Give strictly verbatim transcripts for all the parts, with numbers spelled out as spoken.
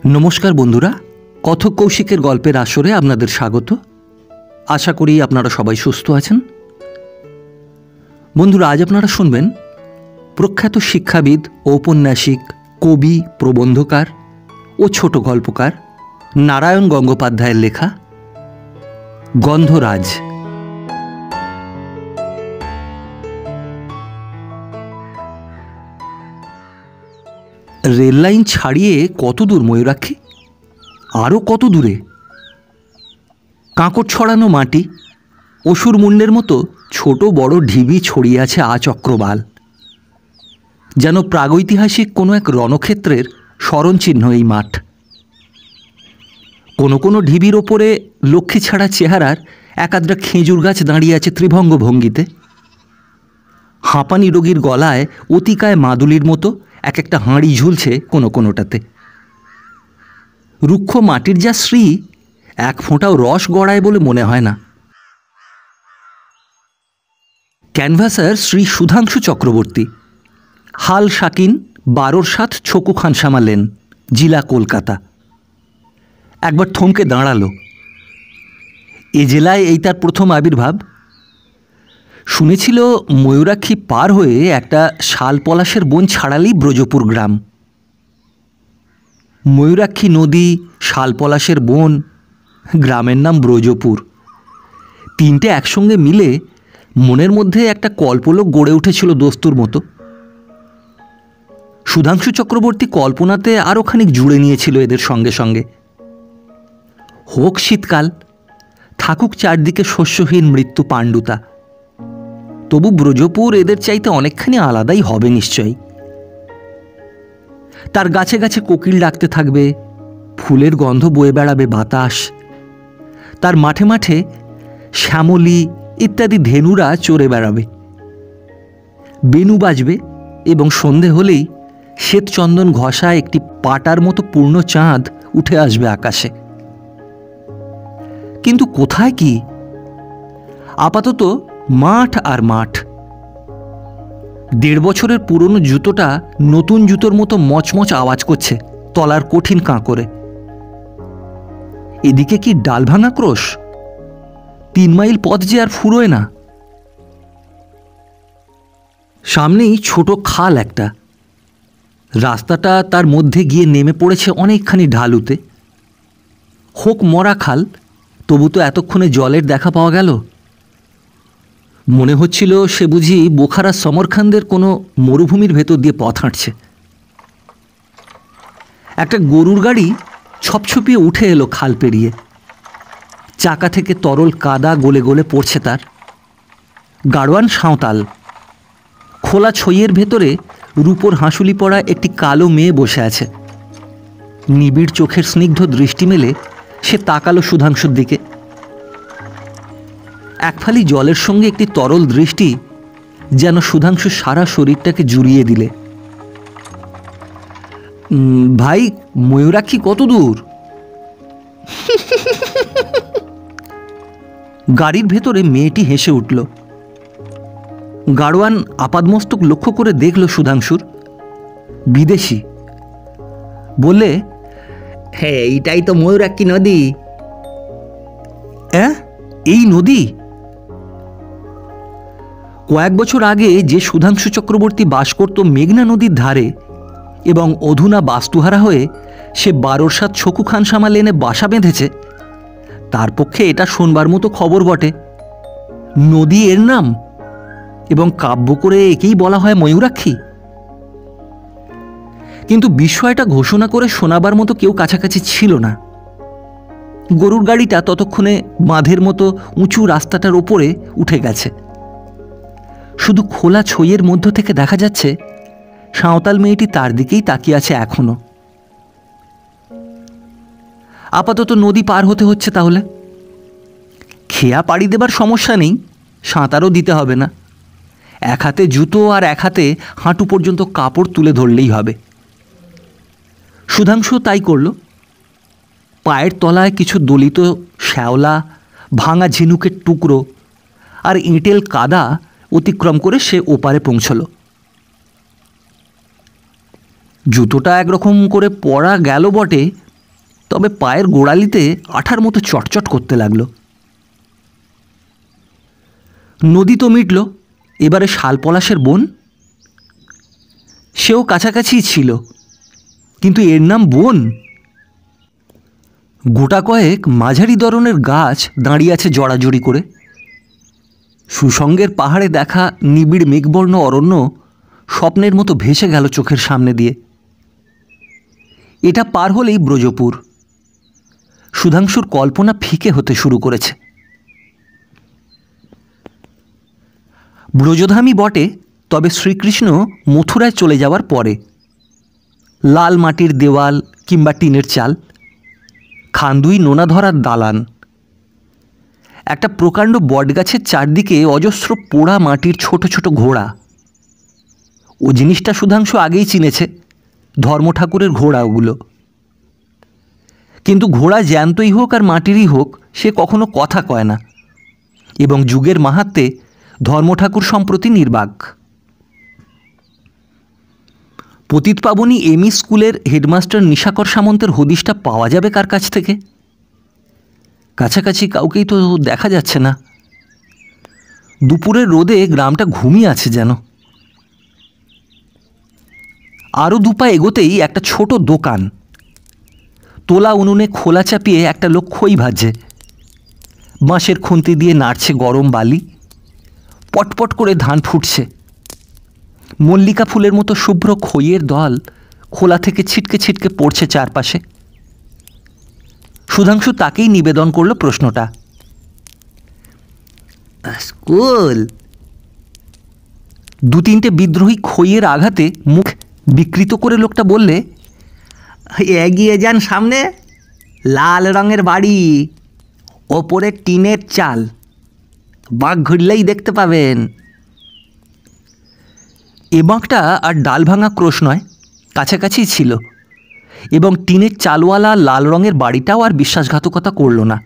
নমস্কার বন্ধুরা, কথক কৌশিকের গল্পের আসরে আপনাদের স্বাগত। আশা করি আপনারা সবাই সুস্থ আছেন। বন্ধুরা, আজ আপনারা শুনবেন প্রখ্যাত শিক্ষাবিদ, ঔপন্যাসিক, কবি, প্রবন্ধকার ও ছোট গল্পকার নারায়ণ গঙ্গোপাধ্যায়ের লেখা গন্ধরাজ। রেললাইন ছাড়িয়ে কত দূর ময়ূরাক্ষী? আরও কত দূরে? কাঁকড় ছড়ানো মাটি, অসুর মুন্ডের মতো ছোট বড় ঢিবি ছড়িয়ে আছে আচক্রবাল, যেন প্রাগৈতিহাসিক কোনো এক রণক্ষেত্রের স্মরণচিহ্ন এই মাঠ। কোনো কোনো ঢিবির ওপরে লক্ষ্মী ছাড়া চেহারার একাদ্রা খেজুর গাছ দাঁড়িয়ে আছে ত্রিভঙ্গ ভঙ্গিতে। হাঁপানি রোগীর গলায় অতিকায় মাদুলির মতো এক একটা হাঁড়ি ঝুলছে কোনো কোনোটাতে। রুক্ষ মাটির যা শ্রী, এক ফোঁটাও রস গড়ায় বলে মনে হয় না। ক্যানভাসার শ্রী সুধাংশু চক্রবর্তী, হাল শাকিন, বারোর সাত ছকু খানসামা লেন, জিলা কলকাতা। একবার থমকে দাঁড়ালো। এ জেলায় এই তার প্রথম আবির্ভাব। শুনেছিল ময়ূরাক্ষী পার হয়ে একটা শাল পলাশের বন ছাড়ালেই ব্রজপুর গ্রাম। ময়ূরাক্ষী নদী, শাল পলাশের বন, গ্রামের নাম ব্রজপুর। তিনটে একসঙ্গে মিলে মনের মধ্যে একটা কল্পলোক গড়ে উঠেছিল দস্তুর মতো। সুধাংশু চক্রবর্তী কল্পনাতে আরও খানিক জুড়ে নিয়েছিল এদের সঙ্গে সঙ্গে। হোক শীতকাল, থাকুক চারদিকে শস্যহীন মৃত্যু পাণ্ডুতা, তবু ব্রজপুর এদের চাইতে অনেকখানি আলাদাই হবে নিশ্চয়ই। তার গাছে গাছে কোকিল ডাকতে থাকবে, ফুলের গন্ধ বয়ে বেড়াবে বাতাস। তার মাঠে মাঠে শ্যামলী ইত্যাদি ধেনুরা চড়ে বেড়াবে। বেনু বাজবে এবং সন্ধে হলেই শ্বেতচন্দন ঘষা একটি পাটার মতো পূর্ণ চাঁদ উঠে আসবে আকাশে। কিন্তু কোথায় কি? আপাতত মাঠ আর মাঠ। দেড় বছরের পুরনো জুতোটা নতুন জুতোর মতো মচমচ আওয়াজ করছে তলার কঠিন কাঁকরে। এদিকে কি ডাল ভাঙা ক্রোশ? তিন মাইল পথ যে আর ফুরোয় না। সামনেই ছোট খাল একটা। রাস্তাটা তার মধ্যে গিয়ে নেমে পড়েছে অনেকখানি ঢালুতে। হোক মরা খাল, তবু তো এতক্ষণে জলের দেখা পাওয়া গেল। মনে হচ্ছিল সে বুঝি বোখারা সমরখানদের কোনো মরুভূমির ভেতর দিয়ে পথ হাঁটছে। একটা গরুর গাড়ি ছপছপিয়ে উঠে এলো খাল পেরিয়ে। চাকা থেকে তরল কাদা গলে গলে পড়ছে তার। গাড়োয়ান সাঁওতাল। খোলা ছইয়ের ভেতরে রূপোর হাঁসুলি পড়া একটি কালো মেয়ে বসে আছে। নিবিড় চোখের স্নিগ্ধ দৃষ্টি মেলে সে তাকালো সুধাংশুর দিকে। এক ফালি জলের সঙ্গে একটি তরল দৃষ্টি যেন সুধাংশুর সারা শরীরটাকে জুড়িয়ে দিলে। ভাই, ময়ূরাক্ষী কত দূর? গাড়ির ভেতরে মেয়েটি হেসে উঠল। গাড়োয়ান আপাদমস্তক লক্ষ্য করে দেখল সুধাংশুর। বিদেশি। বললে, হ্যাঁ, এইটাই তো ময়ূরাক্ষী নদী। হ্যাঁ, এই নদী? কয়েক বছর আগে যে সুধাংশু চক্রবর্তী বাস করত মেঘনা নদীর ধারে এবং অধুনা বাস্তুহারা হয়ে সে বারোর সাত ছকু খানসামা লেনে বাসা বেঁধেছে, তার পক্ষে এটা শোনবার মতো খবর বটে। নদী এর নাম, এবং কাব্য করে একেই বলা হয় ময়ূরাক্ষী। কিন্তু বিষয়টা ঘোষণা করে শোনাবার মতো কেউ কাছাকাছি ছিল না। গরুর গাড়িটা ততক্ষণে বাঁধের মতো উঁচু রাস্তাটার ওপরে উঠে গেছে। শুধু খোলা ছইয়ের মধ্য থেকে দেখা যাচ্ছে সাঁওতাল মেয়েটি তার দিকেই তাকিয়ে আছে এখনো। আপাতত নদী পার হতে হচ্ছে তাহলে। খেয়া পাড়ি দেবার সমস্যা নেই, সাঁতারও দিতে হবে না। এক হাতে জুতো আর এক হাতে হাঁটু পর্যন্ত কাপড় তুলে ধরলেই হবে। সুধাংশু তাই করল। পায়ের তলায় কিছু দলিত শ্যাওলা, ভাঙা ঝিনুকের টুকরো আর এঁটেল কাদা অতিক্রম করে সে ওপারে পৌঁছল। জুতোটা একরকম করে পরা গেল বটে, তবে পায়ের গোড়ালিতে আঠার মতো চটচট করতে লাগলো। নদী তো মিটল, এবারে শালপলাশের বন। সেও কাছাকাছিই ছিল, কিন্তু এর নাম বন? গোটা কয়েক মাঝারি ধরনের গাছ দাঁড়িয়ে আছে জড়াজড়ি করে। সুসঙ্গের পাহাড়ে দেখা নিবিড় মেঘবর্ণ অরণ্য স্বপ্নের মতো ভেসে গেল চোখের সামনে দিয়ে। এটা পার হলেই ব্রজপুর। সুধাংশুর কল্পনা ফিকে হতে শুরু করেছে। ব্রজধামই বটে, তবে শ্রীকৃষ্ণ মথুরায় চলে যাওয়ার পরে। লাল মাটির দেওয়াল কিংবা টিনের চাল, খান্দুই নোনা ধরার দালান, একটা প্রকাণ্ড বটগাছের চারদিকে অজস্র পোড়া মাটির ছোট ছোট ঘোড়া। ও জিনিসটা সুধাংশু আগেই চিনেছে, ধর্ম ঠাকুরের ঘোড়া ওগুলো। কিন্তু ঘোড়া জ্যান্তই হোক আর মাটিরই হোক, সে কখনো কথা কয় না, এবং যুগের মাহাত্ম্যে ধর্ম ঠাকুর সম্প্রতি নির্বাক। পতিত পাবনী এমই স্কুলের হেডমাস্টার নিশাকর সামন্তের হদিশটা পাওয়া যাবে কার কাছ থেকে? কাছাকাছি কাউকেই তো দেখা যাচ্ছে না। দুপুরের রোদে গ্রামটা ঘুমিয়ে আছে যেন। আরও দুপা এগোতেই একটা ছোট দোকান। তোলা উনুনে খোলা চাপিয়ে একটা লোক খই ভাজছে। বাঁশের খুন্তি দিয়ে নাড়ছে গরম বালি। পটপট করে ধান ফুটছে। মল্লিকা ফুলের মতো শুভ্র খইয়ের দল খোলা থেকে ছিটকে ছিটকে পড়ছে চারপাশে। সুধাংশু তাকেই নিবেদন করল প্রশ্নটা। স্কুল? দু তিনটে বিদ্রোহী খইয়ের আঘাতে মুখ বিকৃত করে লোকটা বললে, এগিয়ে যান সামনে, লাল রঙের বাড়ি, ওপরে টিনের চাল, বাঁক ঘুরলেই দেখতে পাবেন। এ বাঁকটা আর ডাল ভাঙা ক্রোশ নয়, কাছাকাছি ছিল, এবং টিনের চালওয়ালা লাল রঙের বাড়িটাও আর বিশ্বাসঘাতকতা করল না।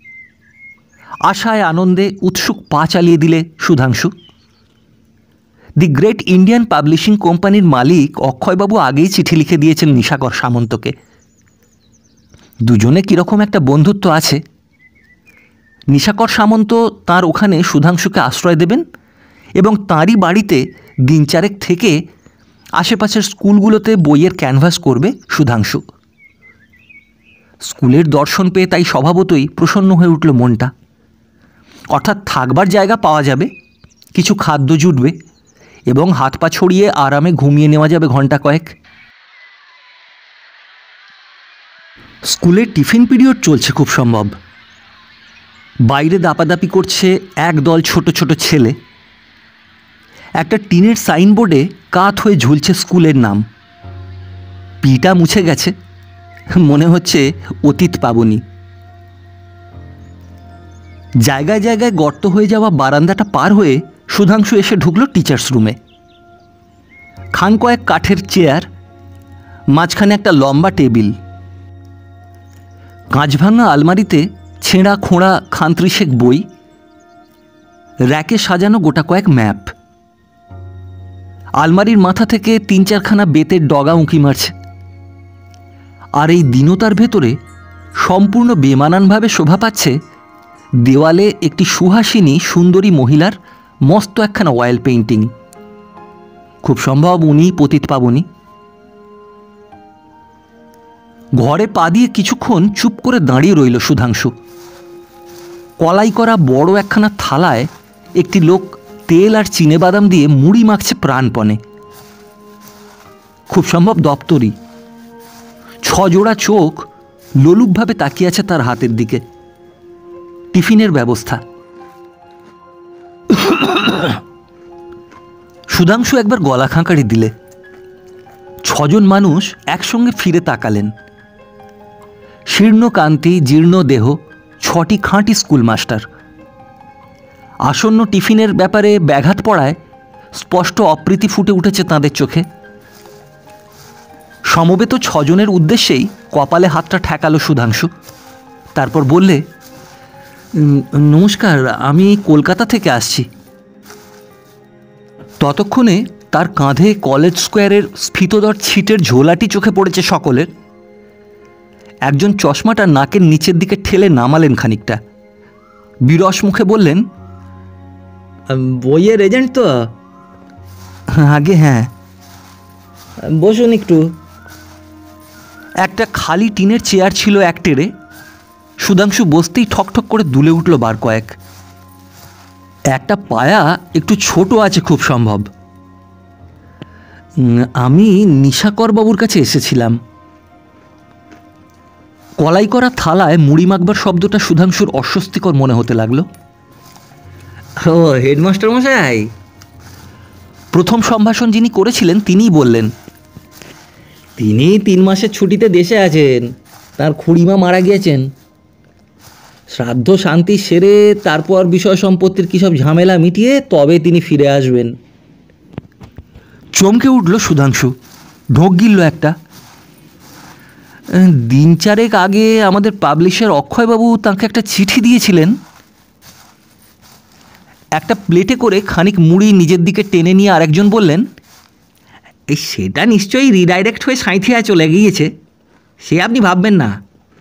আশায় আনন্দে উৎসুক পা চালিয়ে দিলে Sudhanshu. The great Indian publishing কোম্পানির মালিক অক্ষয়বাবু আগেই চিঠি লিখে দিয়েছেন নিশাকর সামন্তকে। দুজনে কীরকম একটা বন্ধুত্ব আছে। নিশাকর সামন্ত তার ওখানে সুধাংশুকে আশ্রয় দেবেন এবং তাঁরই বাড়িতে দিন চারেক থেকে আশেপাশের স্কুলগুলোতে বইয়ের ক্যানভাস করবে সুধাংশু। স্কুলের দর্শন পেয়ে তাই স্বভাবতই প্রসন্ন হয়ে উঠল মনটা। অর্থাৎ থাকবার জায়গা পাওয়া যাবে, কিছু খাদ্য জুটবে এবং হাত পা ছড়িয়ে আরামে ঘুমিয়ে নেওয়া যাবে ঘন্টা কয়েক। স্কুলের টিফিন পিরিয়ড চলছে খুব সম্ভব। বাইরে দাপাদাপি করছে এক দল ছোট ছোট ছেলে। একটা টিনের সাইনবোর্ডে কাত হয়ে ঝুলছে স্কুলের নাম। পিটা মুছে গেছে, মনে হচ্ছে অতীত পাবনী। জায়গায় জায়গায় গর্ত হয়ে যাওয়া বারান্দাটা পার হয়ে সুধাংশু এসে ঢুকল টিচার্স রুমে। খান কয়েক কাঠের চেয়ার, মাঝখানে একটা লম্বা টেবিল। কাঁচ ভাঙা আলমারিতে ছেঁড়া খোঁড়া খান্ত্রিশেক বই, র্যাকে সাজানো গোটা কয়েক ম্যাপ। আলমারির মাথা থেকে তিন চারখানা বেতের ডগা উঁকি মারছে। আর এই দীনতার ভেতরে সম্পূর্ণ বেমানানভাবে শোভা পাচ্ছে দেওয়ালে একটি সুহাসিনী সুন্দরী মহিলার মস্ত একখানা অয়েল পেইন্টিং। খুব সম্ভব উনিই পতিত পাবনী। ঘরে পা দিয়ে কিছুক্ষণ চুপ করে দাঁড়িয়ে রইল সুধাংশু। কলাই করা বড় একখানা থালায় একটি লোক তেল আর চিনেবাদাম দিয়ে মুড়ি মাখছে প্রাণপণে। খুব সম্ভব দপ্তরি। ছজোড়া চোখ লোলুপভাবে তাকিয়ে আছে তার হাতের দিকে। টিফিনের ব্যবস্থা। সুধাংশু একবার গলা খাঁকারি দিলে। ছজন মানুষ একসঙ্গে ফিরে তাকালেন। শীর্ণ কান্তি, জীর্ণ দেহ, ছটি খাঁটি স্কুল মাস্টার। আসন্ন টিফিনের ব্যাপারে ব্যাঘাত পড়ায় স্পষ্ট অপ্রীতি ফুটে উঠেছে তাঁদের চোখে। সমবেত ছজনের উদ্দেশ্যেই কপালে হাতটা ঠেকালো সুধাংশু। তারপর বললে, নমস্কার, আমি কলকাতা থেকে আসছি। ততক্ষণে তার কাঁধে কলেজ স্কোয়ারের স্ফীতদর ছিটের ঝোলাটি চোখে পড়েছে সকলের। একজন চশমাটা নাকের নিচের দিকে ঠেলে নামালেন খানিকটা, বিরস মুখে বললেন, বইয়ের এজেন্ট তো? আগে হ্যাঁ। বসুন একটু। একটা খালি টিনের চেয়ার ছিল এক টেরে। সুধাংশু বসতেই ঠকঠক করে দুলে উঠল বার কয়েক। একটা পায়া একটু ছোট আছে খুব সম্ভব। আমি নিশাকর বাবুর কাছে এসেছিলাম। কলাই করা থালায় মুড়ি মাখবার শব্দটা সুধাংশুর অস্বস্তিকর মনে হতে লাগলো। ও হেডমাস্টার মশাই? প্রথম সম্ভাষণ যিনি করেছিলেন তিনিই বললেন। তিনি তিন মাসের ছুটিতে দেশে আছেন, তার খুড়িমা মারা গিয়েছেন। শ্রাদ্ধ শান্তি সেরে তারপর বিষয় সম্পত্তির কী সব ঝামেলা মিটিয়ে তবে তিনি ফিরে আসবেন। চমকে উঠল সুধাংশু, ঢোক গিলল একটা। দিন চারেক আগে আমাদের পাবলিশার অক্ষয়বাবু তাঁকে একটা চিঠি দিয়েছিলেন। একটা প্লেটে করে খানিক মুড়ি নিজের দিকে টেনে নিয়ে আরেকজন বললেন, এই সেটা নিশ্চয়ই রিডাইরেক্ট হয়ে সাঁইথিয়া চলে গিয়েছে, সে আপনি ভাববেন না।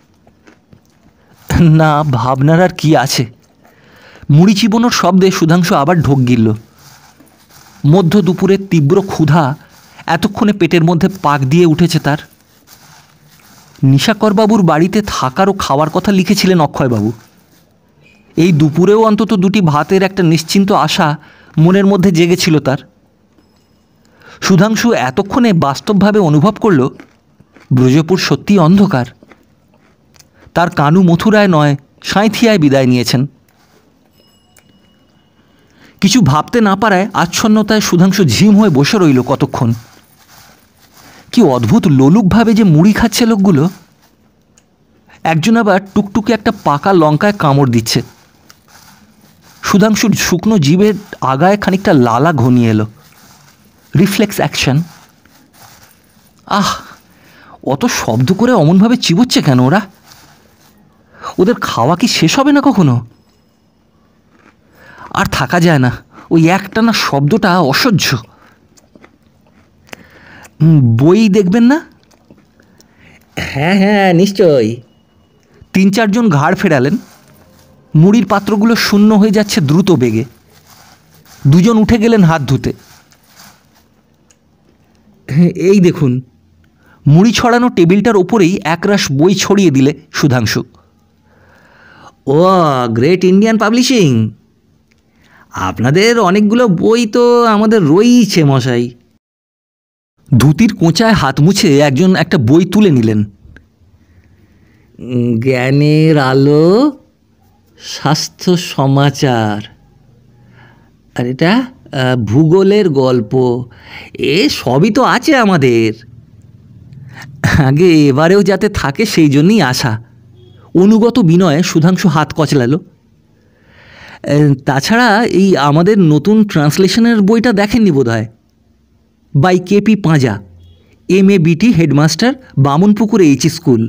না, ভাবনার আর কি আছে। মুড়ি চিবোনোর শব্দে সুধাংশু আবার ঢোক গিলল। মধ্য দুপুরের তীব্র ক্ষুধা এতক্ষণে পেটের মধ্যে পাক দিয়ে উঠেছে তার। নিশাকরবাবুর বাড়িতে থাকার ও খাওয়ার কথা লিখেছিলেন অক্ষয়বাবু। এই দুপুরেও অন্তত দুটি ভাতের একটা নিশ্চিন্ত আশা মনের মধ্যে জেগেছিল তার। সুধাংশু এতক্ষণে বাস্তবভাবে অনুভব করল ব্রজপুর সত্যি অন্ধকার। তার কানু মথুরায় নয়, সাঁইথিয়ায় বিদায় নিয়েছেন। কিছু ভাবতে না পারায় আচ্ছন্নতায় সুধাংশু ঝিম হয়ে বসে রইল কতক্ষণ। কি অদ্ভুত লোলুকভাবে যে মুড়ি খাচ্ছে লোকগুলো। একজন আবার টুকটুকে একটা পাকা লঙ্কায় কামড় দিচ্ছে। সুধাংশুর শুকনো জিভের আগায় খানিকটা লালা ঘনিয়ে এলো। Reflex action. আহ, অত শব্দ করে অমনভাবে চিবোচ্ছে কেন ওরা? ওদের খাওয়া কি শেষ হবে না কখনো? আর থাকা যায় না, ওই একটানা শব্দটা অসহ্য। বই দেখবেন না? হ্যাঁ হ্যাঁ নিশ্চয়ই। তিন চারজন ঘাড় ফেরালেন। মুড়ির পাত্রগুলো শূন্য হয়ে যাচ্ছে দ্রুত বেগে। দুজন উঠে গেলেন হাত ধুতে। এই দেখুন, মুড়ি ছড়ানো টেবিলটার ওপরেই একরাশ বই ছড়িয়ে দিলে সুধাংশু। ও গ্রেট ইন্ডিয়ান পাবলিশিং, আপনাদের অনেকগুলো বই তো আমাদের রয়েইছে মশাই। ধুতির কোঁচায় হাত মুছে একজন একটা বই তুলে নিলেন। জ্ঞানের আলো, স্বাস্থ্য সমাচার, আর এটা ভূগোলের গল্প, এ সবই তো আছে আমাদের। আগে এবারেও যাতে থাকে সেই জন্যই আশা। অনুগত বিনয়ে সুধাংশু হাত কচলাল। তাছাড়া এই আমাদের নতুন ট্রান্সলেশনের বইটা দেখেননি বোধ হয়? By KP Panja, M A BT, headmaster, Bamunpukur H school.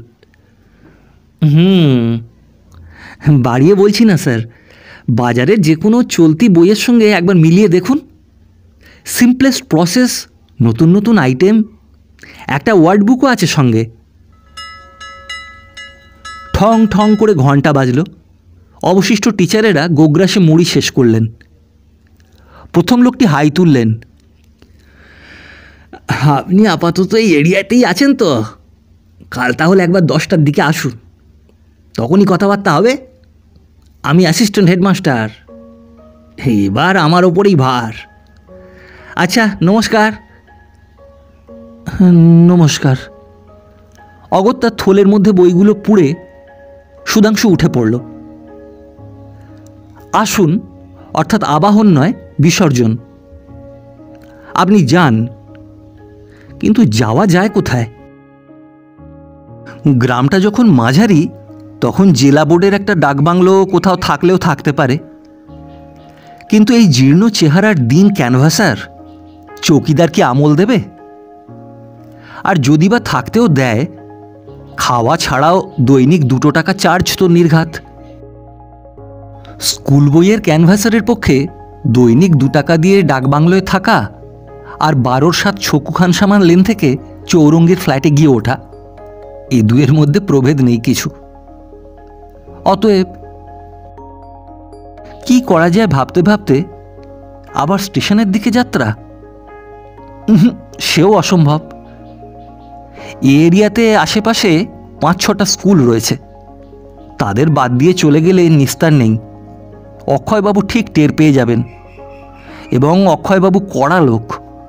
হুম বাড়িয়ে বলছি না স্যার, বাজারের যে কোনো চলতি বইয়ের সঙ্গে একবার মিলিয়ে দেখুন। সিম্পলেস্ট প্রসেস, নতুন নতুন আইটেম, একটা ওয়ার্ড বুকও আছে সঙ্গে। ঠং ঠং করে ঘন্টা বাজল। অবশিষ্ট টিচারেরা গোগ্রাসে মুড়ি শেষ করলেন। প্রথম লোকটি হাই তুললেন। আপনি আপাতত এই এরিয়াতেই আছেন তো? কাল তাহলে একবার দশটার দিকে আসুন, তখনই কথাবার্তা হবে। আমি অ্যাসিস্ট্যান্ট হেডমাস্টার, এবার আমার ওপরেই ভার। আচ্ছা, নমস্কার। নমস্কার। অগত্যা থলের মধ্যে বইগুলো পুড়ে সুধাংশু উঠে পড়ল। আসুন অর্থাৎ আবাহন নয়, বিসর্জন। আপনি যান, কিন্তু যাওয়া যায় কোথায়? গ্রামটা যখন মাঝারি তখন জেলা বোর্ডের একটা ডাকবাংলো কোথাও থাকলেও থাকতে পারে। কিন্তু এই জীর্ণ চেহারার দিন ক্যানভাসার চৌকিদার কি আমল দেবে? আর যদি বা থাকতেও দেয়, খাওয়া ছাড়াও দৈনিক দুটো টাকা চার্জ তো নির্ঘাত। স্কুল বইয়ের ক্যানভাসারের পক্ষে দৈনিক দু টাকা দিয়ে ডাকবাংলোয় থাকা আর বারোর সাত ছকু খান সামান লেন থেকে চৌরঙ্গীর ফ্ল্যাটে গিয়ে ওঠা, এ দুয়ের মধ্যে প্রভেদ নেই কিছু। অতএব কি করা যায় ভাবতে ভাবতে আবার স্টেশনের দিকে যাত্রা। উহুম, সেও অসম্ভব। এই এরিয়াতে আশেপাশে পাঁচ ছটা স্কুল রয়েছে, তাদের বাদ দিয়ে চলে গেলে নিস্তার নেই। অক্ষয়বাবু ঠিক টের পেয়ে যাবেন, এবং অক্ষয়বাবু কড়া লোক।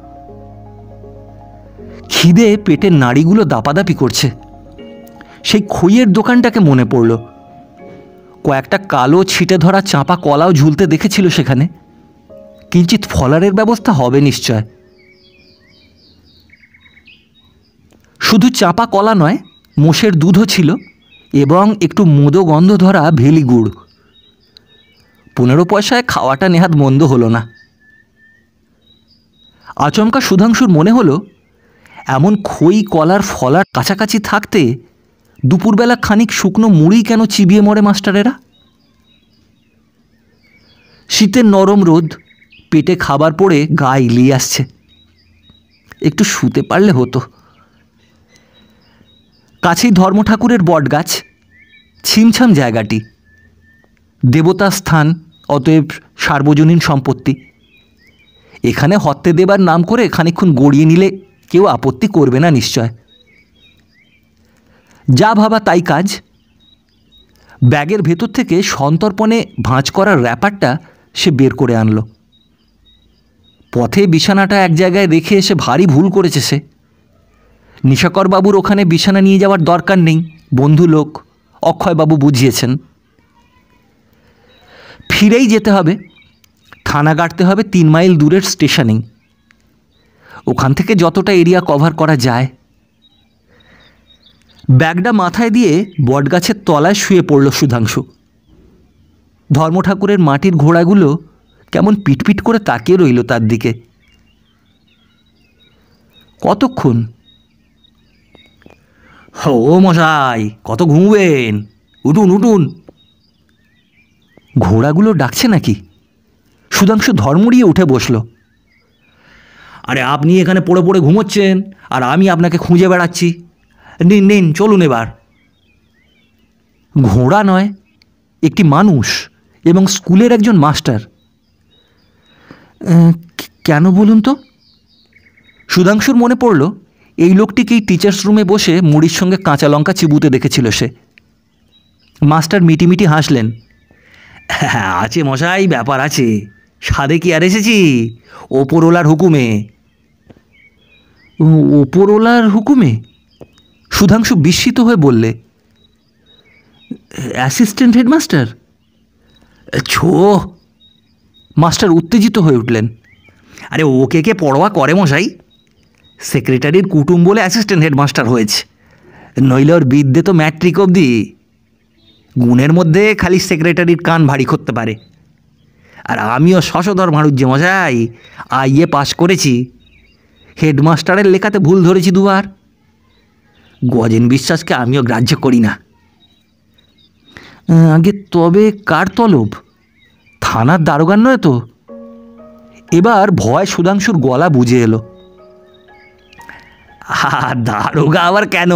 খিদে পেটের নাড়িগুলো দাপাদাপি করছে। সেই খইয়ের দোকানটাকে মনে পড়ল। কয়েকটা কালো ছিটে ধরা চাঁপা কলাও ঝুলতে দেখেছিল সেখানে। কিঞ্চিত ফলারের ব্যবস্থা হবে নিশ্চয়। শুধু চাঁপা কলা নয়, মোষের দুধও ছিল এবং একটু মোদো গন্ধ ধরা ভেলি গুড়। পনেরো পয়সায় খাওয়াটা নেহাত মন্দ হলো না। আচমকা সুধাংশুর মনে হলো, এমন খই কলার ফলার কাছাকাছি থাকতে দুপুরবেলা খানিক শুকনো মুড়ি কেন চিবিয়ে মরে মাস্টারেরা? শীতের নরম রোদ, পেটে খাবার পড়ে গা ইলিয়ে আসছে। একটু শুতে পারলে হতো। কাছেই ধর্ম ঠাকুরের বটগাছ, ছিমছাম জায়গাটি, দেবতার স্থান, অতএব সার্বজনীন সম্পত্তি। এখানে হত্যে দেবার নাম করে খানিকক্ষণ গড়িয়ে নিলে কেউ আপত্তি করবে না নিশ্চয়। যা ভাবা তাই কাজ। ব্যাগের ভেতর থেকে সন্তর্পণে ভাঁজ করার র্যাপারটা সে বের করে আনলো। পথে বিছানাটা এক জায়গায় রেখে এসে ভারী ভুল করেছে সে। নিশাকরবাবুর ওখানে বিছানা নিয়ে যাওয়ার দরকার নেই, বন্ধু লোক, অক্ষয়বাবু বুঝিয়েছেন। ফিরেই যেতে হবে, থানা গাড়তে হবে তিন মাইল দূরের স্টেশনেই। ওখান থেকে যতটা এরিয়া কভার করা যায়। ব্যাগটা মাথায় দিয়ে বটগাছের তলায় শুয়ে পড়ল সুধাংশু। ধর্ম ঠাকুরের মাটির ঘোড়াগুলো কেমন পিটপিট করে তাকিয়ে রইল তার দিকে। কতক্ষণ? ও মশাই, কত ঘুমবেন? উঠুন উঠুন। ঘোড়াগুলো ডাকছে নাকি? সুধাংশু ধর্মড়িয়ে উঠে বসল। আরে আপনি এখানে পড়ে পড়ে ঘুমোচ্ছেন আর আমি আপনাকে খুঁজে বেড়াচ্ছি। নিন নিন, চলুন এবার। ঘোড়া নয়, একটি মানুষ এবং স্কুলের একজন মাস্টার। কেন বলুন তো? সুধাংশুর মনে পড়ল, এই লোকটিকেই টিচার্স রুমে বসে মুড়ির সঙ্গে কাঁচা লঙ্কা চিবুতে দেখেছিল সে। মাস্টার মিটিমিটি হাসলেন। হ্যাঁ আছে মশাই, ব্যাপার আছে। সাধে কি আর এসেছি, ওপরওয়ালার হুকুমে। ওপরওয়ালার হুকুমে? সুধাংশু বিস্মিত হয়ে বললে, অ্যাসিস্ট্যান্ট হেডমাস্টার? ছো! মাস্টার উত্তেজিত হয়ে উঠলেন। আরে ওকে কে পরোয়া করে মশাই? সেক্রেটারির কুটুম বলে অ্যাসিস্ট্যান্ট হেডমাস্টার হয়েছে, নইলে ওর বিদ্যে তো ম্যাট্রিক অবধি। গুণের মধ্যে খালি সেক্রেটারির কান ভারী করতে পারে। আর আমিও শশধর মারুজ্জে মশাই, আইএ পাশ করেছি। হেডমাস্টারের লেখাতে ভুল ধরেছি দুবার। গজেন বিশ্বাসকে আমিও গ্রাহ্য করি না। আগে তবে কার তলব? থানার দারোগান নয় তো? এবার ভয় সুধাংশুর গলা বুঝে এলো। দারোগা আবার কেন?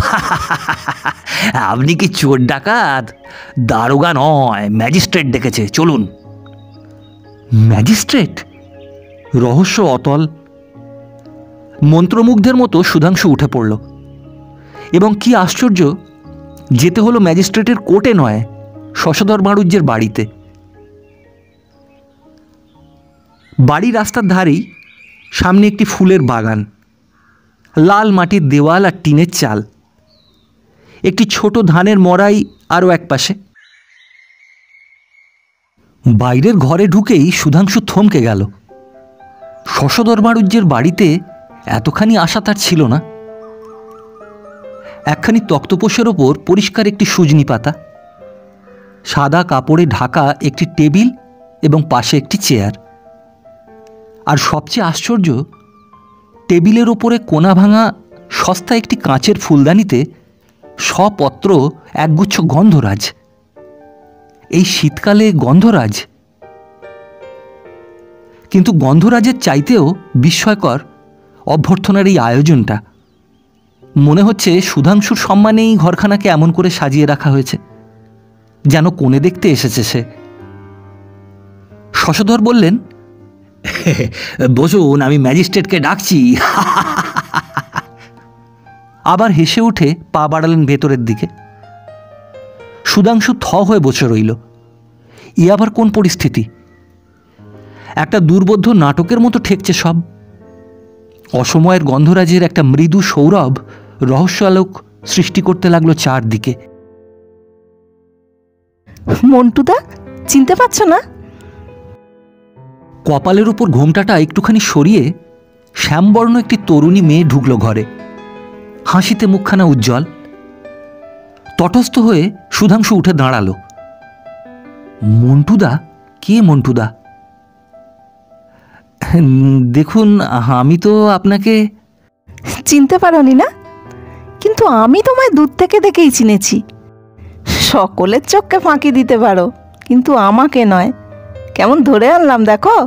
আপনি কি চোর ডাকাত? দারোগা নয়, ম্যাজিস্ট্রেট ডেকেছে, চলুন। ম্যাজিস্ট্রেট? রহস্য অতল। মন্ত্রমুগ্ধের মতো সুধাংশু উঠে পড়ল। এবং কি আশ্চর্য, যেতে হলো ম্যাজিস্ট্রেটের কোর্টে নয়, শশধর মারুজ্যের বাড়িতে। বাড়ি রাস্তার ধারেই, সামনে একটি ফুলের বাগান, লাল মাটির দেওয়াল আর টিনের চাল, একটি ছোট ধানের মড়াই আরও এক পাশে। বাইরের ঘরে ঢুকেই সুধাংশু থমকে গেল। শশধর মারুজ্যের বাড়িতে এতখানি আশা তার ছিল না। একখানি তক্তপোষের ওপর পরিষ্কার একটি সুজনি পাতা, সাদা কাপড়ে ঢাকা একটি টেবিল এবং পাশে একটি চেয়ার। আর সবচেয়ে আশ্চর্য, টেবিলের ওপরে কোনা ভাঙা সস্তা একটি কাঁচের ফুলদানিতে সপত্র একগুচ্ছ গন্ধরাজ। এই শীতকালে গন্ধরাজ? কিন্তু গন্ধরাজের চাইতেও বিস্ময়কর অভ্যর্থনার এই আয়োজনটা। মনে হচ্ছে সুধাংশুর সম্মানেই ঘরখানাকে এমন করে সাজিয়ে রাখা হয়েছে, যেন কোণে দেখতে এসেছে সে। শশধর বললেন, বসুন, আমি ম্যাজিস্ট্রেটকে ডাকছি। আবার হেসে উঠে পা বাড়ালেন ভেতরের দিকে। সুধাংশু থ হয়ে বসে রইল। ই আবার কোন পরিস্থিতি? একটা দুর্বোধ্য নাটকের মতো ঠেকছে সব। অসময়ের গন্ধরাজের একটা মৃদু সৌরভ রহস্যালোক সৃষ্টি করতে লাগলো চারদিকে। মন্টুদা, চিনতে পারছ না? কপালের উপর ঘোমটাটা একটুখানি সরিয়ে শ্যামবর্ণ একটি তরুণী মেয়ে ঢুকল ঘরে। হাসিতে মুখখানা উজ্জ্বল। তটস্থ হয়ে সুধাংশু উঠে দাঁড়ালো। মন্টুদা? কে মন্টুদা? দেখুন, আমি তো আপনাকে চিনতে পারোনি না? কিন্তু আমি তোমায় দূর থেকে দেখেই চিনেছি। সকলের চোখকে ফাঁকি দিতে পারো, কিন্তু আমাকে নয়। কেমন ধরে আনলাম দেখো।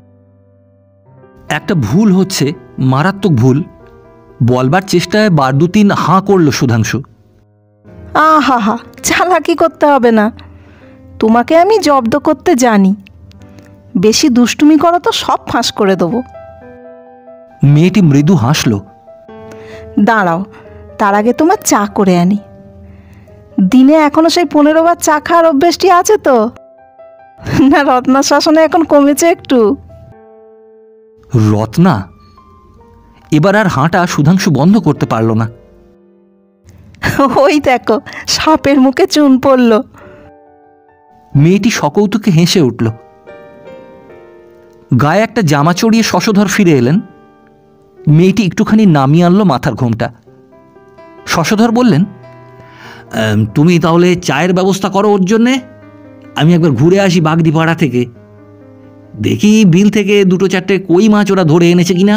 একটা ভুল হচ্ছে, মারাত্মক ভুল। বলবার চেষ্টায় বার দু তিন হাঁ করল সুধাংশু। আহা হা, চালাকি করতে হবে না। তোমাকে আমি জব্দ করতে জানি। বেশি দুষ্টুমি করো তো সব ফাঁস করে দেবো। মেয়েটি মৃদু হাসল। দাঁড়াও, তার আগে তোমার চা করে আনি। দিনে এখনো সেই পনেরো বার চা খাওয়ার অভ্যেসটি আছে তো? না রত্না শাসনে এখন কমেছে একটু? রত্না? এবার আর হাঁটা সুধাংশু বন্ধ করতে পারল না। ওই দেখো, সাপের মুখে চুন পড়ল। মেয়েটি সকৌতুকে হেসে উঠল। গায়ে একটা জামা চড়িয়ে শশধর ফিরে এলেন। মেয়েটি একটুখানি নামিয়ে আনলো মাথার ঘোমটা। শশধর বললেন, তুমি তাহলে চায়ের ব্যবস্থা করো ওর জন্যে। আমি একবার ঘুরে আসি বাগদিপাড়া থেকে। দেখি বিল থেকে দুটো চারটে কই মাছ ওরা ধরে এনেছে কিনা।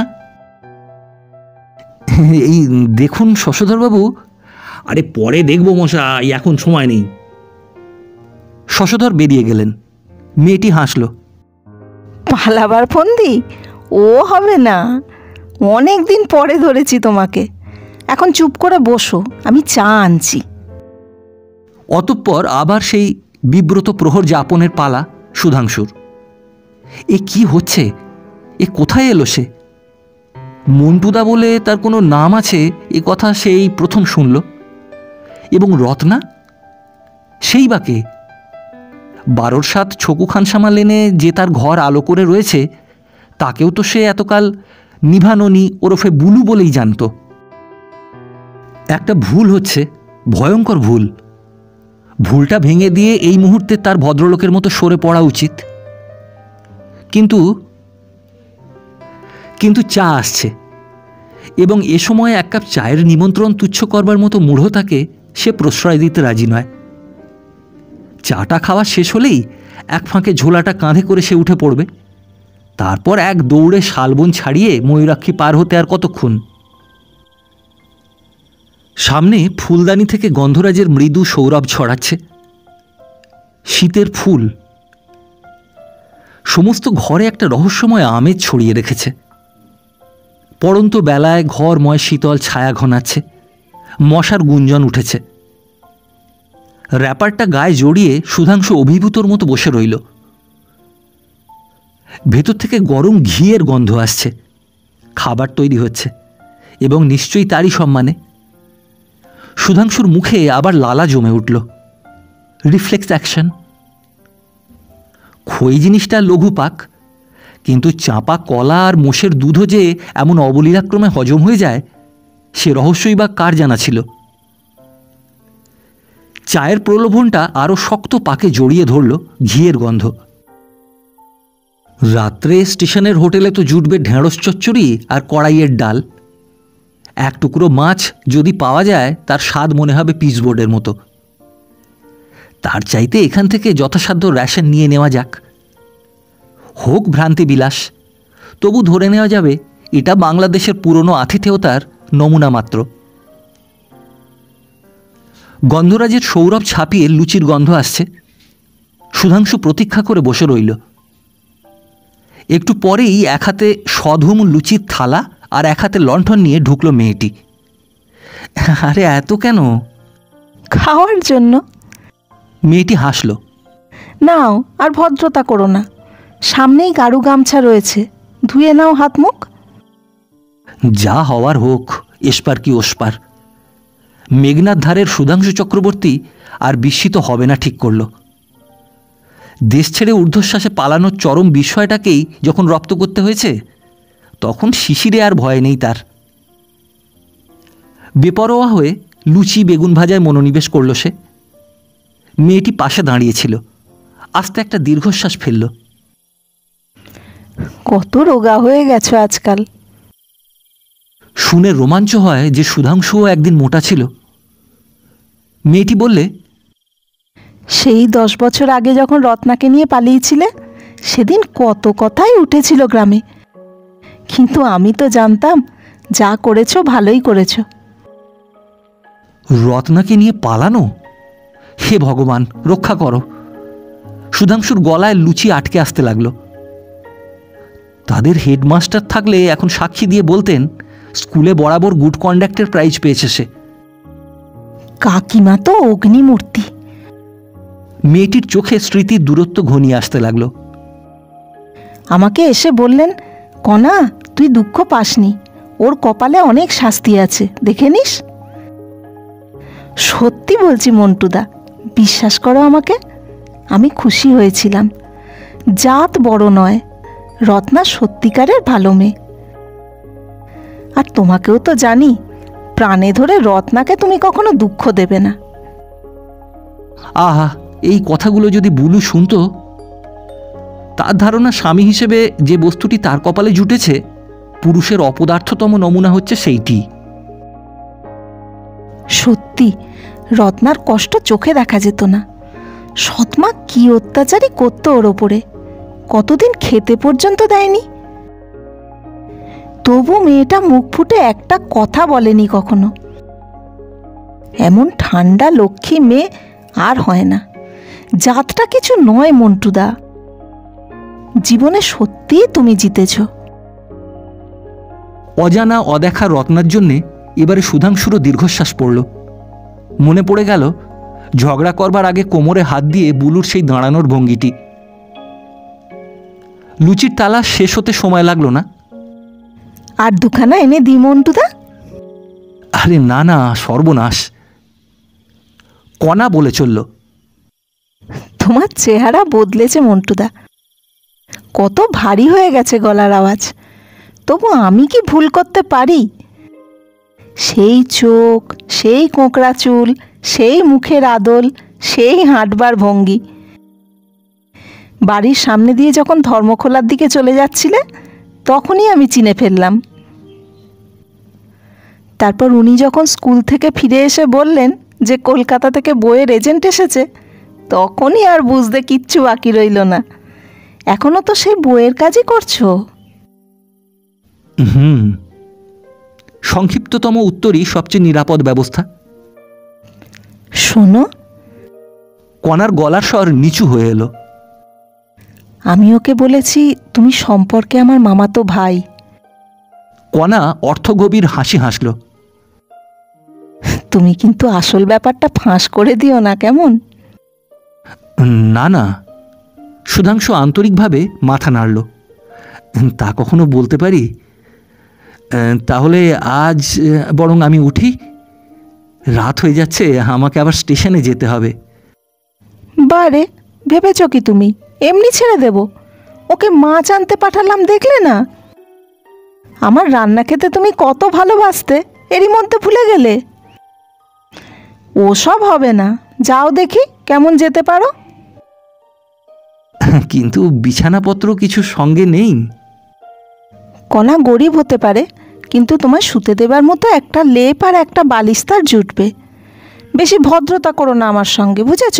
এই দেখুন শশধরবাবু। আরে পরে দেখবো মশাই, এখন সময় নেই। শশধর বেরিয়ে গেলেন। মেয়েটি হাসল। পালাবার ফন্দি? ও হবে না, অনেক দিন পরে ধরেছি তোমাকে। এখন চুপ করে বসো, আমি চা আনছি। অতঃপর আবার সেই বিব্রত প্রহর যাপনের পালা সুধাংশুর। এ কি হচ্ছে? এ কোথায় এলো সে? মন্টুদা বলে তার কোনো নাম আছে এ কথা সেই প্রথম শুনল। এবং রত্না? সেই বা কে? বারোর সাত ছকু খানসামা লেনে যে তার ঘর আলো করে রয়েছে, তাকেও তো সে এতকাল নিভাননি ওরফে বুলু বলেই জানত। একটা ভুল হচ্ছে, ভয়ঙ্কর ভুল। ভুলটা ভেঙে দিয়ে এই মুহূর্তে তার ভদ্রলোকের মতো সরে পড়া উচিত। কিন্তু কিন্তু চা আসছে, এবং এ সময় এক কাপ চায়ের নিমন্ত্রণ তুচ্ছ করবার মতো মূঢ়তাকে সে প্রশ্রয় দিতে রাজি নয়। চাটা খাওয়া শেষ হলেই এক ফাঁকে ঝোলাটা কাঁধে করে সে উঠে পড়বে। তারপর এক দৌড়ে শালবন ছাড়িয়ে ময়ূরাক্ষী পার হতে আর কতক্ষণ। সামনে ফুলদানি থেকে গন্ধরাজের মৃদু সৌরভ ছড়াচ্ছে। শীতের ফুল সমস্ত ঘরে একটা রহস্যময় আমেজ ছড়িয়ে রেখেছে। পড়ন্ত বেলায় ঘরময় শীতল ছায়া ঘনাচ্ছে। মশার গুঞ্জন উঠেছে। র্যাপারটা গায়ে জড়িয়ে সুধাংশু অভিভূতর মতো বসে রইল। ভেতর থেকে গরম ঘিয়ের গন্ধ আসছে। খাবার তৈরি হচ্ছে, এবং নিশ্চয়ই তারই সম্মানে। সুধাংশুর মুখে আবার লালা জমে উঠল। Reflex action. খই জিনিসটা লঘু পাক, কিন্তু চাঁপা কলা আর মোষের দুধও যে এমন অবলীলাক্রমে হজম হয়ে যায়, সে রহস্যই বা কার জানা ছিল। চায়ের প্রলোভনটা আরও শক্ত পাকে জড়িয়ে ধরল ঘিয়ের গন্ধ। রাত্রে স্টেশনের হোটেলে তো জুটবে ঢেঁড়স চচ্চড়ি আর কড়াইয়ের ডাল। এক টুকরো মাছ যদি পাওয়া যায়, তার স্বাদ মনে হবে পিচবোর্ডের মতো। তার চাইতে এখান থেকে যথাসাধ্য রেশন নিয়ে নেওয়া যাক। হোক ভ্রান্তি বিলাস, তবু ধরে নেওয়া যাবে এটা বাংলাদেশের পুরনো আতিথেয়তার নমুনা মাত্র। গন্ধরাজের সৌরভ ছাপিয়ে লুচির গন্ধ আসছে। সুধাংশু প্রতীক্ষা করে বসে রইল। একটু পরেই এক হাতে সধুম লুচির থালা আর এক হাতে লণ্ঠন নিয়ে ঢুকল মেয়েটি। আরে এত কেন? খাওয়ার জন্য। মেয়েটি হাসল। নাও, আর ভদ্রতা করো না, সামনেই গাড়ু গামছা রয়েছে, ধুয়ে নাও হাত মুখ। যা হওয়ার হোক, এসপার কি ওসপার। মেঘনার ধারের সুধাংশু চক্রবর্তী আর বিস্মিত হবে না ঠিক করল। দেশ ছেড়ে ঊর্ধ্বশ্বাসে পালানোর চরম বিষয়টাকেই যখন রপ্ত করতে হয়েছে, তখন শিশিরে আর ভয় নেই তার। বেপরোয়া হয়ে লুচি বেগুন ভাজায় মনোনিবেশ করল সে। মেয়েটি পাশে দাঁড়িয়েছিল, আস্তে একটা দীর্ঘশ্বাস ফেলল। কত রোগা হয়ে গেছো আজকাল। শুনে রোমাঞ্চ হয় যে সুধাংশুও একদিন মোটা ছিল। মেয়েটি বললে, সেই দশ বছর আগে যখন রত্নাকে নিয়ে পালিয়েছিলে, সেদিন কত কথাই উঠেছিল গ্রামে, কিন্তু আমি তো জানতাম যা করেছো ভালোই করেছো। রত্নাকে নিয়ে পালানো? হে ভগবান, রক্ষা করো। সুধাংশুর গলায় লুচি আটকে আসতে লাগলো। তাদের হেডমাস্টার থাকলে এখন সাক্ষী দিয়ে বলতেন স্কুলে বরাবর গুড কন্ডাক্টের প্রাইজ পেয়েছে সে। কাকিমা তো অগ্নিমূর্তি। মেয়েটির চোখে স্মৃতির দূরত্ব ঘনিয়ে আসতে লাগলো। আমাকে এসে বললেন, কণা তুই দুঃখ পাসনি, ওর কপালে অনেক শাস্তি আছে, দেখে নিস। সত্যি বলছি মন্টুদা, বিশ্বাস করো আমাকে, আমি খুশি হয়েছিলাম। জাত বড় নয়, রত্না সত্যিকারের ভালো মেয়ে। আর তোমাকেও তো জানি, প্রাণে ধরে রত্নাকে তুমি কখনো দুঃখ দেবে না। আহা, এই কথাগুলো যদি বুলু শুনতো! তার ধারণা স্বামী হিসেবে যে বস্তুটি তার কপালে জুটেছে, পুরুষের অপদার্থতম নমুনা হচ্ছে সেইটি। সত্যি রত্নার কষ্ট চোখে দেখা যেত না। সৎমা কি অত্যাচারই করতো ওর ওপরে, কতদিন খেতে পর্যন্ত দেয়নি। তবু মেয়েটা মুখ ফুটে একটা কথা বলেনি কখনো। এমন ঠান্ডা লক্ষ্মী মেয়ে আর হয় না। জাতটা কিছু নয় মন্টুদা, জীবনে সত্যিই তুমি জিতেছ। অজানা অদেখা রত্নার জন্যে এবারে সুধাংশুরও দীর্ঘশ্বাস পড়ল। মনে পড়ে গেল ঝগড়া করবার আগে কোমরে হাত দিয়ে বুলুর সেই দাঁড়ানোর ভঙ্গিটি। লুচির তালা শেষ হতে সময় লাগলো না। আর দুখানা এনে দিই মন্টুদা? আরে না না, সর্বনাশ। কণা বলে চলল, তোমার চেহারা বদলেছে মন্টুদা, কত ভারী হয়ে গেছে গলার আওয়াজ। তবু আমি কি ভুল করতে পারি? সেই চোখ, সেই কোঁকড়া চুল, সেই মুখের আদল, সেই হাঁটবার ভঙ্গি। বাড়ির সামনে দিয়ে যখন ধর্মখোলার দিকে চলে যাচ্ছিলে, তখনই আমি চিনে ফেললাম। তারপর উনি যখন স্কুল থেকে ফিরে এসে বললেন যে কলকাতা থেকে বইয়ের এজেন্ট এসেছে, তখনই আর বুঝতে কিচ্ছু বাকি রইল না। এখনো তো সেই বইয়ের কাজই করছো? হুম, সংক্ষিপ্ততম উত্তরই সবচেয়ে নিরাপদ ব্যবস্থা। শোনো, কণার গলার স্বর নিচু হয়ে এলো। আমি ওকে বলেছি তুমি সম্পর্কে আমার মামাতো ভাই। কণা অর্থগভীর হাসি হাসল। তুমি কিন্তু আসল ব্যাপারটা ফাঁস করে দিও না, কেমন? না না, সুধাংশু আন্তরিকভাবে মাথা নাড়ল। তা কখনো বলতে পারি? তাহলে আজ বরং আমি উঠি, রাত হয়ে যাচ্ছে, আমাকে আবার স্টেশনে যেতে হবে। বারে, ভেবেছ কি তুমি এমনি ছেড়ে দেব? ওকে মাছ আনতে পাঠালাম, দেখলে না? আমার রান্না খেতে তুমি কত ভালোবাসতে, এরই মধ্যে ভুলে গেলে? ওসব হবে না, যাও দেখি কেমন যেতে পারো। কিন্তু বিছানাপত্র কিছু সঙ্গে নেই। কণা গরিব হতে পারে, কিন্তু তোমায় শুতে দেবার মতো একটা লেপ আর একটা বালিশ তার জুটবে। বেশি ভদ্রতা করো না আমার সঙ্গে, বুঝেছ?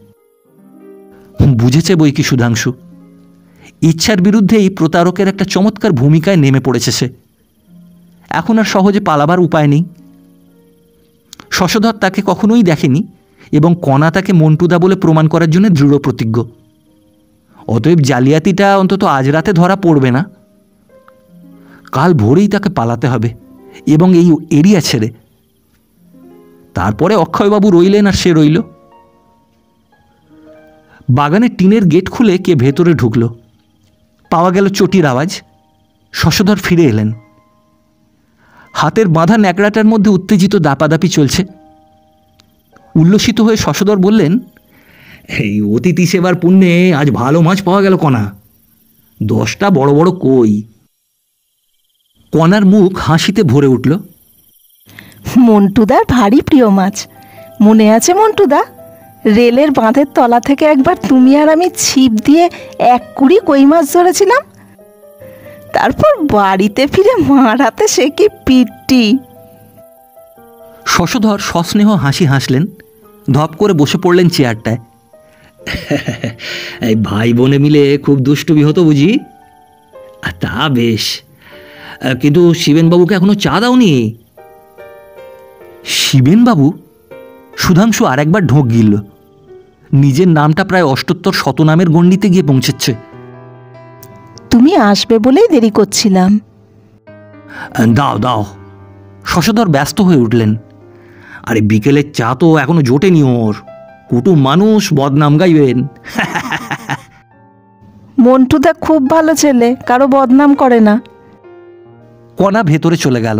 বুঝেছে বই কি সুধাংশু। ইচ্ছার বিরুদ্ধে এই প্রতারকের একটা চমৎকার ভূমিকায় নেমে পড়েছে সে। এখন আর সহজে পালাবার উপায় নেই। শশধর তাকে কখনোই দেখেনি এবং কণা তাকে মন্টুদা বলে প্রমাণ করার জন্য দৃঢ় প্রতিজ্ঞ। অতএব জালিয়াতিটা অন্তত আজ রাতে ধরা পড়বে না। কাল ভোরেই তাকে পালাতে হবে এবং এই এরিয়া ছেড়ে। তারপরে অক্ষয়বাবু রইলেন আর সে রইল। বাগানের টিনের গেট খুলে কে ভেতরে ঢুকল। পাওয়া গেল চটির আওয়াজ। শশধর ফিরে এলেন। হাতের বাঁধা ন্যাকড়াটার মধ্যে উত্তেজিত দাপাদাপি চলছে। উল্লসিত হয়ে শশধর বললেন, এই অতিথি সেবার পুণ্যে আজ ভালো মাছ পাওয়া গেল কণা। দশটা বড় বড় কই। কণার মুখ হাসিতে ভরে উঠল। মন্টুদার ভারী প্রিয় মাছ। মনে আছে মন্টুদা, রেলের বাঁধের তলা থেকে একবার তুমি আর আমি ছিপ দিয়ে এক কুড়ি কই মাছ ধরেছিলাম। তারপর বাড়িতে ফিরে মার হাতে সে কি পিটি। শশধর সস্নেহ হাসি হাসলেন। ধপ করে বসে পড়লেন চেয়ারটায়। এই ভাই বোনে মিলে খুব দুষ্টুমি হতো বুঝি? তা বেশ, কিন্তু শিবেনবাবুকে এখনো চা দাওনি? শিবেনবাবু? সুধাংশু আর একবার ঢোক গিলল। নিজের নামটা প্রায় অষ্টোত্তর শতনামের গণ্ডিতে গিয়ে পৌঁছেছে। তুমি আসবে বলেই দেরি করছিলাম। দাও দাও। শশধর ব্যস্ত হয়ে উঠলেন। আরে বিকেলের চা তো এখনো জোটেনি ওর। কুটুম মানুষ, বদনাম গাইবেন। মন্টুদা খুব ভালো ছেলে, কারো বদনাম করে না। কণা ভেতরে চলে গেল।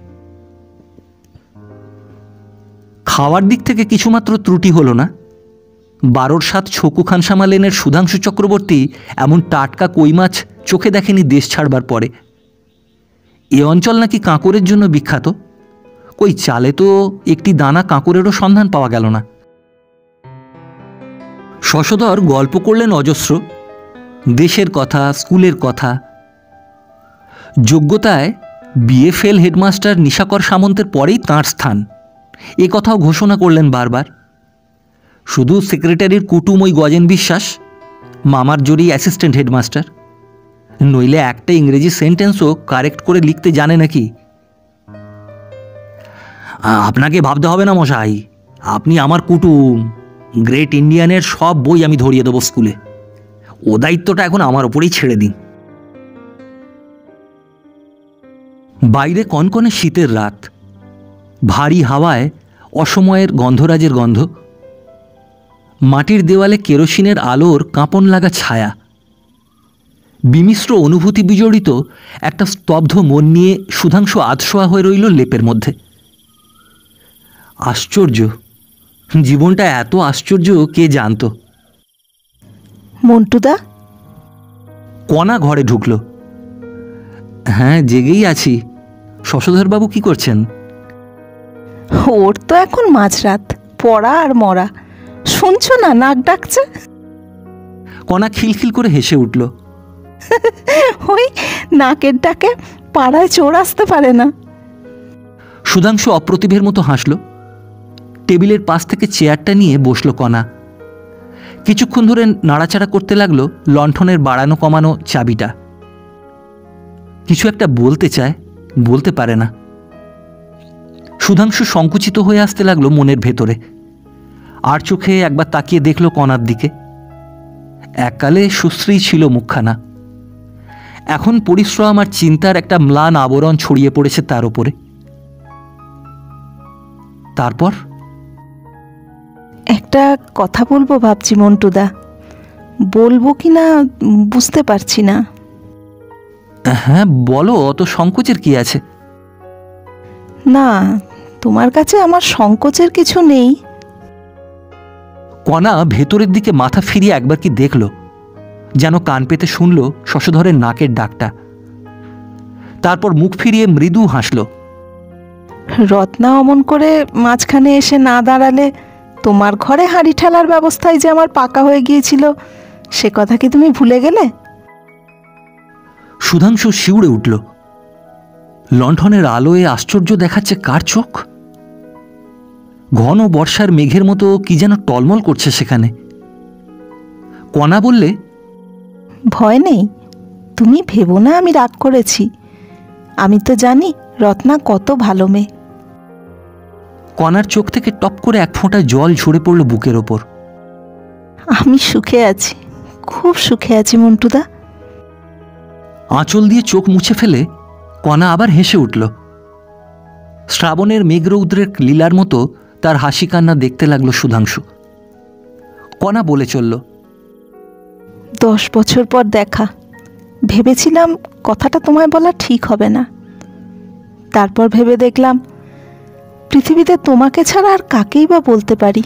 খাওয়ার দিক থেকে কিছুমাত্র ত্রুটি হলো না। বারোর সাত ছকু খানসামা লেনের সুধাংশু চক্রবর্তী এমন টাটকা কই মাছ চোখে দেখেনি দেশ ছাড়বার পরে। এ অঞ্চল নাকি কাঁকড়ের জন্য বিখ্যাত। কই চালে তো একটি দানা কাঁকড়েরও সন্ধান পাওয়া গেল না। শশধর গল্প করলেন অজস্র, দেশের কথা, স্কুলের কথা। যোগ্যতায় বিএ ফেল হেডমাস্টার নিশাকর সামন্তের পরেই তাঁর স্থান, এ কথাও ঘোষণা করলেন বারবার। শুধু সেক্রেটারির কুটুম ওই গজেন বিশ্বাস, মামার জোরেই অ্যাসিস্ট্যান্ট হেডমাস্টার। নইলে একটা ইংরেজি সেন্টেন্সও কারেক্ট করে লিখতে জানে নাকি? আপনাকে ভাবতে হবে না মশাই, আপনি আমার কুটুম। গ্রেট ইন্ডিয়ানের সব বই আমি ধরিয়ে দেবো স্কুলে। ও দায়িত্বটা এখন আমার ওপরেই ছেড়ে দিন। বাইরে কনকনে শীতের রাত। ভারী হাওয়ায় অসময়ের গন্ধরাজের গন্ধ। মাটির দেওয়ালে কেরোসিনের আলোর কাঁপন লাগা ছায়া। বিমিশ্র অনুভূতি বিজড়িত একটা স্তব্ধ মন নিয়ে সুধাংশু আধশোয়া হয়ে রইল লেপের মধ্যে। আশ্চর্য, জীবনটা এত আশ্চর্য কে জানত। মন্টুদা? কণা ঘরে ঢুকল। হ্যাঁ, জেগেই আছি। শশধরবাবু কি করছেন? ওর তো এখন মাঝরাত, পড়া আর মরা। শুনছো না নাক ডাকছে? কণা খিলখিল করে হেসে উঠল। ওই নাকের ডাকে পাড়ায় চোর আসতে পারে না। সুধাংশু অপ্রতিভের মতো হাসল। টেবিলের পাশ থেকে চেয়ারটা নিয়ে বসল কণা। কিছুক্ষণ ধরে নাড়াচাড়া করতে লাগলো লণ্ঠনের বাড়ানো কমানো চাবিটা। কিছু একটা বলতে চায়, বলতে পারে না। সুধাংশু সংকুচিত হয়ে আসতে লাগলো মনের ভেতরে। আর চোখে একবার তাকিয়ে দেখল কণার দিকে। এককালে সুশ্রী ছিল মুখখানা। এখন পরিশ্রম আর চিন্তার একটা ম্লান আবরণ ছড়িয়ে পড়েছে তার ওপরে। তারপর একটা কথা বলবো ভাবছি মন্টুদা, বলবো কি না বুঝতে পারছি না। হ্যাঁ বলো, অত সংকোচের কি আছে? না, তোমার কাছে আমার সংকোচের কিছু নেই। কণা ভেতরের দিকে মাথা ফিরিয়ে একবার কি দেখল, যেন কান পেতে শুনল শশধরের নাকের ডাকটা। তারপর মুখ ফিরিয়ে মৃদু হাসল। রত্না অমন করে মাঝখানে এসে না দাঁড়ালে তোমার ঘরে হাঁড়ি ঠেলার ব্যবস্থায় যে আমার পাকা হয়ে গিয়েছিল, সে কথা কি তুমি ভুলে গেলে? সুধাংশু শিউড়ে উঠল। লণ্ঠনের আলোয় আশ্চর্য দেখাচ্ছে কার চোখ? ঘন বর্ষার মেঘের মতো কি যেন টলমল করছে সেখানে। কণা বললে, ভয় নেই, তুমি ভেবো না আমি রাগ করেছি। আমি তো জানি রত্না কত ভালো মেয়ে। কণার চোখ থেকে টপ করে এক ফোঁটা জল ঝরে পড়ল বুকের ওপর। আমি সুখে আছি, খুব সুখে আছি মন্টুদা। আঁচল দিয়ে চোখ মুছে ফেলে কণা আবার হেসে উঠল। শ্রাবণের মেঘরৌদ্রের লীলার মতো তার হাসি কান্না দেখতে লাগলো সুধাংশু। কণা বলে চলল, দশ বছর পর দেখা, ভেবেছিলাম কথাটা তোমায় বলা ঠিক হবে না। তারপর ভেবে দেখলাম পৃথিবীতে তোমাকে ছাড়া আর কাকেই বা বলতে পারি।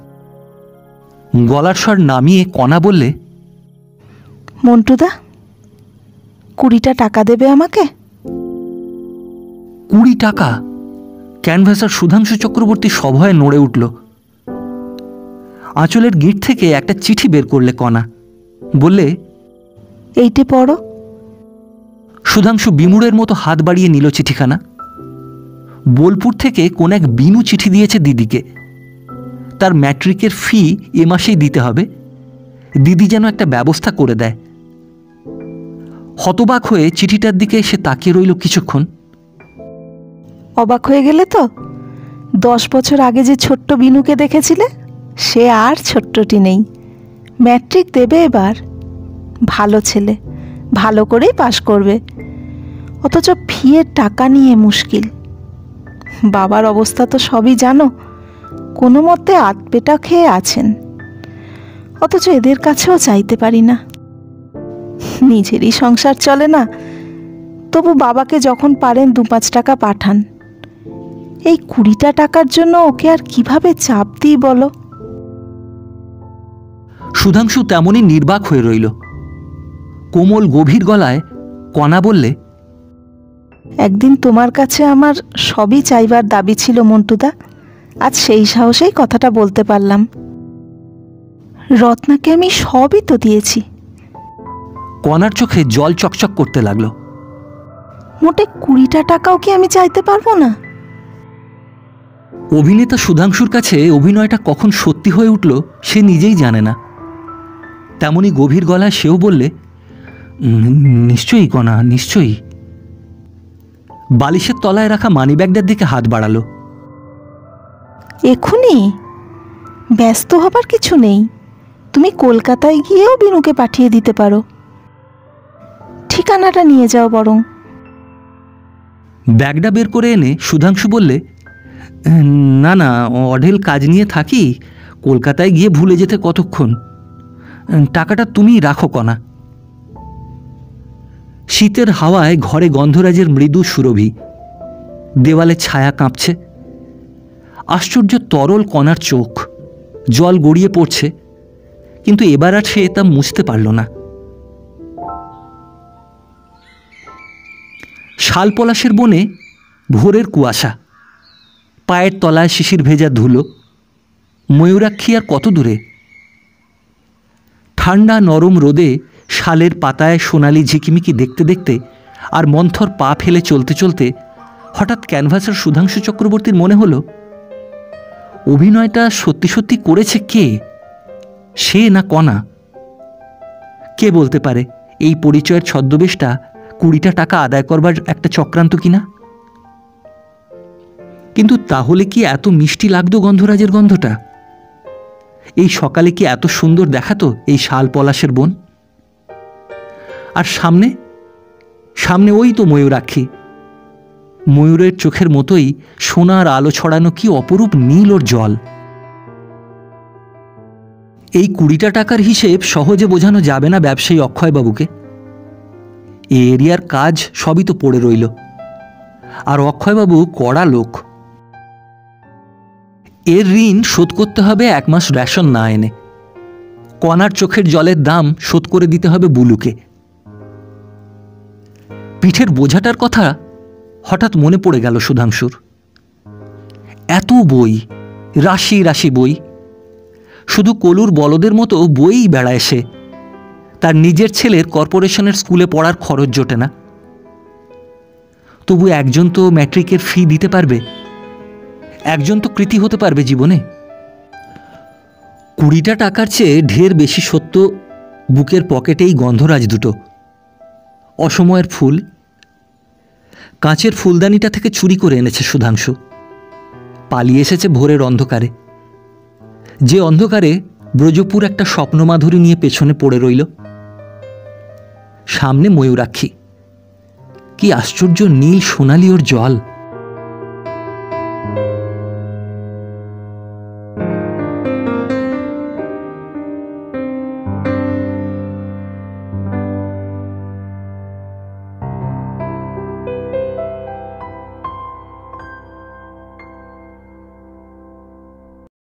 গলার স্বর নামিয়ে কণা বললে, মন্টুদা, কুড়িটা টাকা দেবে আমাকে? কুড়ি টাকা? ক্যানভাসার সুধাংশু চক্রবর্তী সভয়ে নড়ে উঠল। আঁচলের গিঁট থেকে একটা চিঠি বের করলে কণা, বললে, এইটে পড়ো। সুধাংশু বিমুড়ের মতো হাত বাড়িয়ে নিল চিঠিখানা। বোলপুর থেকে কোন এক বিনু চিঠি দিয়েছে দিদিকে। তার ম্যাট্রিকের ফি এ মাসেই দিতে হবে, দিদি যেন একটা ব্যবস্থা করে দেয়। হতবাক হয়ে চিঠিটার দিকে সে তাকিয়ে রইল কিছুক্ষণ। অবাক হয়ে গেলে তো? দশ বছর আগে যে ছোট্ট বিনুকে দেখেছিলে, সে আর ছোট্টটি নেই। ম্যাট্রিক দেবে এবার। ভালো ছেলে, ভালো করেই পাশ করবে, অথচ ফিয়ের টাকা নিয়ে মুশকিল। বাবার অবস্থা তো সবই জানো, কোনো মতে আতপেটা খেয়ে আছেন, অথচ এদের কাছেও চাইতে পারি না। নিজেরই সংসার চলে না, তবু বাবাকে যখন পারেন দু পাঁচ টাকা পাঠান। এই কুড়িটা টাকার জন্য ওকে আর কিভাবে চাপ দিই বলো? সুধাংশু তেমনই নির্বাক হয়ে রইল। কোমল গভীর গলায় কণা বললে, একদিন তোমার কাছে আমার সবই চাইবার দাবি ছিল মন্টুদা, আজ সেই সাহসেই কথাটা বলতে পারলাম। রত্নাকে আমি সবই তো দিয়েছি। কণার চোখে জল চকচক করতে লাগলো। মোটে কুড়িটা টাকাও কি আমি চাইতে পারবো না? অভিনেতা সুধাংশুর কাছে অভিনয়টা কখন সত্যি হয়ে উঠল সে নিজেই জানে না। তেমনি গভীর গলায় সেও বললে, নিশ্চয়ই কণা, নিশ্চয়ই। বালিশের তলায় রাখা মানিব্যাগটার দিকে হাত বাড়ালো। এখনই? ব্যস্ত হবার কিছু নেই, তুমি কলকাতায় গিয়েও বিনুকে পাঠিয়ে দিতে পারো। ঠিকানাটা নিয়ে যাও বরং। ব্যাগটা বের করে এনে সুধাংশু বললে, না না, অঢেল কাজ নিয়ে থাকি, কলকাতায় গিয়ে ভুলে যেতে কতক্ষণ। টাকাটা তুমি রাখো কণা। শীতের হাওয়ায় ঘরে গন্ধরাজের মৃদু সুরভি, দেওয়ালে ছায়া কাঁপছে। আশ্চর্য তরল কণার চোখ, জল গড়িয়ে পড়ছে, কিন্তু এবার আর সে তা মুছতে পারল না। শালপলাশের বনে ভোরের কুয়াশা, পায়ের তলায় শিশির ভেজা ধুলো। ময়ূরাক্ষী আর কত দূরে? ঠান্ডা নরম রোদে শালের পাতায় সোনালি ঝিকিমিকি দেখতে দেখতে আর মন্থর পা ফেলে চলতে চলতে হঠাৎ ক্যানভাসের সুধাংশু চক্রবর্তীর মনে হলো, অভিনয়টা সত্যি সত্যি করেছে কে, সে না কণা? কে বলতে পারে এই পরিচয়ের ছদ্মবেশটা কুড়িটা টাকা আদায় করবার একটা চক্রান্ত কিনা? কিন্তু তাহলে কি এত মিষ্টি লাগতো গন্ধরাজের গন্ধটা? এই সকালে কি এত সুন্দর দেখাতো এই শাল পলাশের বন? আর সামনে সামনে ওই তো ময়ূরাক্ষী, ময়ূরের চোখের মতোই সোনার আলো ছড়ানো কি অপরূপ নীল ওর জল। এই কুড়িটা টাকার হিসেব সহজে বোঝানো যাবে না ব্যবসায়ী অক্ষয়বাবুকে। এই এরিয়ার কাজ সবই তো পড়ে রইল, আর অক্ষয়বাবু কড়া লোক। এর ঋণ শোধ করতে হবে এক মাস রেশন না এনে। কণার চোখের জলের দাম শোধ করে দিতে হবে বুলুকে। পিঠের বোঝাটার কথা হঠাৎ মনে পড়ে গেল সুধাংশুর। এত বই, রাশি রাশি বই, শুধু কলুর বলদের মতো বই বেড়ায় সে। তার নিজের ছেলের কর্পোরেশনের স্কুলে পড়ার খরচ জোটে না। তবু একজন তো ম্যাট্রিকের ফি দিতে পারবে, একজন তো কৃতি হতে পারবে জীবনে। কুড়িটা টাকার চেয়ে ঢের বেশি সত্য বুকের পকেটেই গন্ধরাজ দুটো। অসময়ের ফুল, কাঁচের ফুলদানিটা থেকে চুরি করে এনেছে সুধাংশু। পালিয়ে এসেছে ভোরের অন্ধকারে, যে অন্ধকারে ব্রজপুর একটা স্বপ্নমাধুরী নিয়ে পেছনে পড়ে রইল। সামনে ময়ূরাক্ষী, কি আশ্চর্য নীল সোনালি ওর জল।